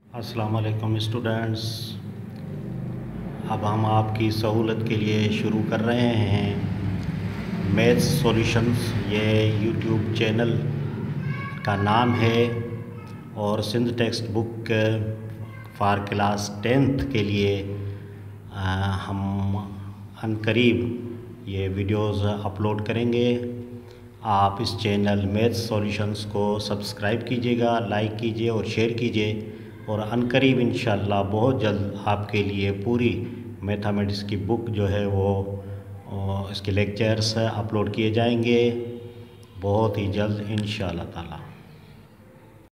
अस्सलाम वालेकुम स्टूडेंट्स। अब हम आपकी सहूलत के लिए शुरू कर रहे हैं मैथ्स सॉल्यूशंस। ये यूट्यूब चैनल का नाम है और Sindh text book for class 10th के लिए हम अनकरीब ये वीडियोस अपलोड करेंगे। आप इस चैनल मैथ्स सॉल्यूशंस को सब्सक्राइब कीजिएगा, लाइक कीजिए और शेयर कीजिए और अनकरीब इंशाल्लाह बहुत जल्द आपके लिए पूरी मैथमेटिक्स की बुक जो है वो इसके लेक्चर्स अपलोड किए जाएंगे बहुत ही जल्द इंशाल्लाह ताला।